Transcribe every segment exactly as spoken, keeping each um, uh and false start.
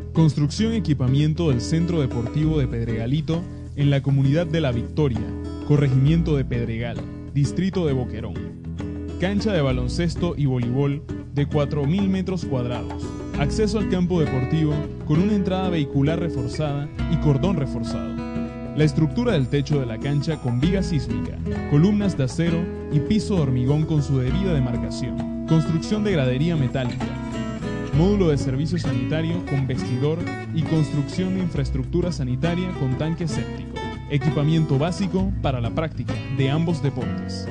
Construcción y equipamiento del Centro Deportivo de Pedregalito en la comunidad de La Victoria, corregimiento de Pedregal, distrito de Boquerón. Cancha de baloncesto y voleibol de cuatro mil metros cuadrados. Acceso al campo deportivo con una entrada vehicular reforzada y cordón reforzado. La estructura del techo de la cancha con viga sísmica, columnas de acero y piso de hormigón con su debida demarcación. Construcción de gradería metálica. Módulo de servicio sanitario con vestidor y construcción de infraestructura sanitaria con tanque séptico. Equipamiento básico para la práctica de ambos deportes.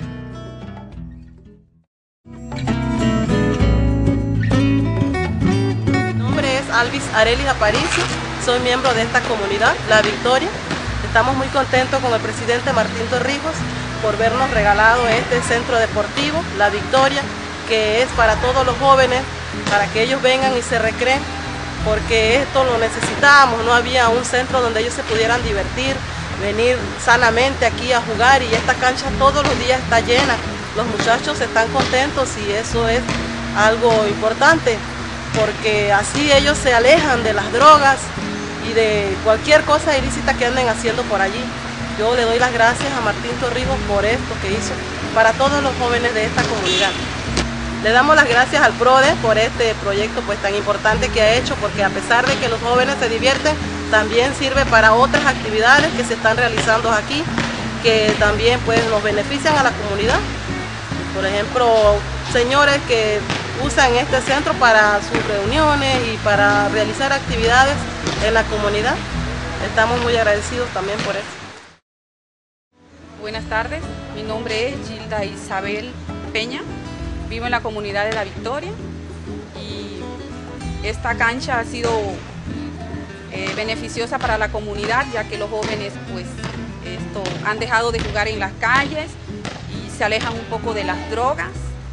Mi nombre es Alvis Arelis Aparicio, soy miembro de esta comunidad, La Victoria. Estamos muy contentos con el presidente Martín Torrijos por vernos regalado este centro deportivo, La Victoria, que es para todos los jóvenes, para que ellos vengan y se recreen, porque esto lo necesitábamos, no había un centro donde ellos se pudieran divertir, venir sanamente aquí a jugar, y esta cancha todos los días está llena, los muchachos están contentos y eso es algo importante, porque así ellos se alejan de las drogas y de cualquier cosa ilícita que anden haciendo por allí. Yo le doy las gracias a Martín Torrijos por esto que hizo para todos los jóvenes de esta comunidad. Le damos las gracias al PRODE por este proyecto pues tan importante que ha hecho, porque a pesar de que los jóvenes se divierten, también sirve para otras actividades que se están realizando aquí, que también pues nos benefician a la comunidad. Por ejemplo, señores que usan este centro para sus reuniones y para realizar actividades en la comunidad. Estamos muy agradecidos también por eso. Buenas tardes, mi nombre es Gilda Isabel Peña. Vivo en la comunidad de La Victoria y esta cancha ha sido eh, beneficiosa para la comunidad, ya que los jóvenes pues, esto, han dejado de jugar en las calles y se alejan un poco de las drogas.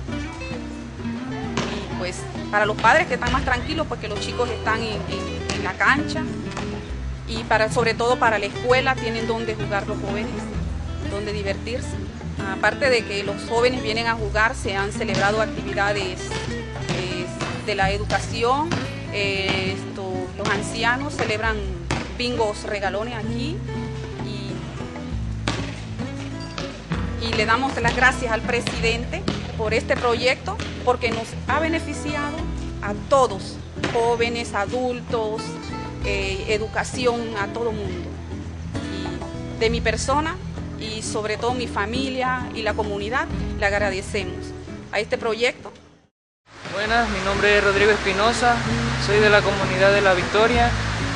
Y pues para los padres que están más tranquilos porque los chicos están en, en, en la cancha, y para, sobre todo para la escuela tienen donde jugar los jóvenes, donde divertirse. Aparte de que los jóvenes vienen a jugar, se han celebrado actividades eh, de la educación, eh, esto, los ancianos celebran bingos regalones aquí, y, y le damos las gracias al presidente por este proyecto, porque nos ha beneficiado a todos, jóvenes, adultos, eh, educación, a todo mundo. Y de mi persona, y sobre todo mi familia y la comunidad, le agradecemos a este proyecto. Buenas, mi nombre es Rodrigo Espinosa, soy de la comunidad de La Victoria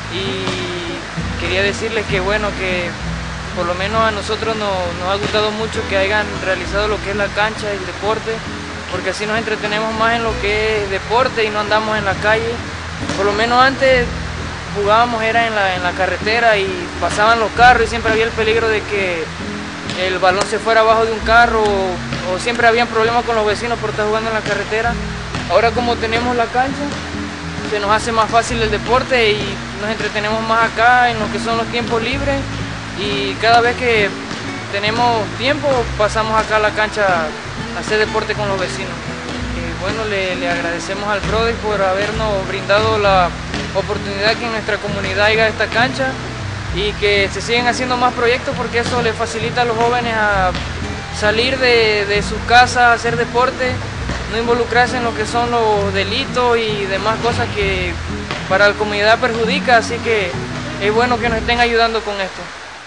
y quería decirles que bueno, que por lo menos a nosotros nos, nos ha gustado mucho que hayan realizado lo que es la cancha y el deporte, porque así nos entretenemos más en lo que es deporte y no andamos en la calle. Por lo menos antes jugábamos era en la, en la carretera y pasaban los carros y siempre había el peligro de que el balón se fuera abajo de un carro, o, o siempre habían problemas con los vecinos por estar jugando en la carretera. Ahora, como tenemos la cancha, se nos hace más fácil el deporte y nos entretenemos más acá en lo que son los tiempos libres, y cada vez que tenemos tiempo pasamos acá a la cancha a hacer deporte con los vecinos. Y bueno, le, le agradecemos al PRODE por habernos brindado la oportunidad que en nuestra comunidad haya esta cancha, y que se siguen haciendo más proyectos, porque eso les facilita a los jóvenes a salir de, de sus casas, a hacer deporte, no involucrarse en lo que son los delitos y demás cosas que para la comunidad perjudica, así que es bueno que nos estén ayudando con esto.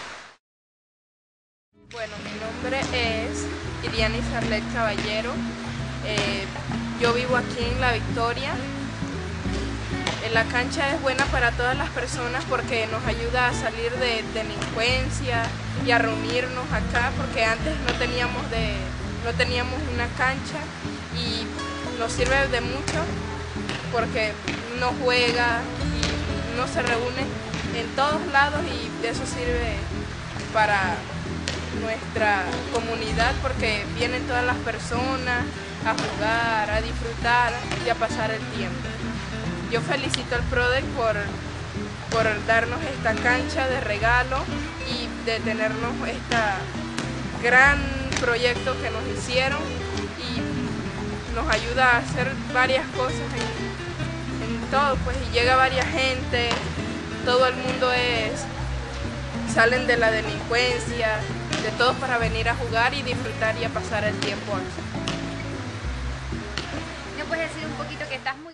Bueno, mi nombre es Iriana Isabel Caballero, eh, yo vivo aquí en La Victoria. La cancha es buena para todas las personas porque nos ayuda a salir de delincuencia y a reunirnos acá, porque antes no teníamos, de, no teníamos una cancha, y nos sirve de mucho porque uno juega y uno se reúne en todos lados, y eso sirve para nuestra comunidad porque vienen todas las personas a jugar, a disfrutar y a pasar el tiempo. Yo felicito al PRODE por, por darnos esta cancha de regalo y de tenernos este gran proyecto que nos hicieron, y nos ayuda a hacer varias cosas en, en todo, pues, y llega varias gente, todo el mundo es, salen de la delincuencia, de todos para venir a jugar y disfrutar y a pasar el tiempo aquí. ¿No puedes decir un poquito que estás muy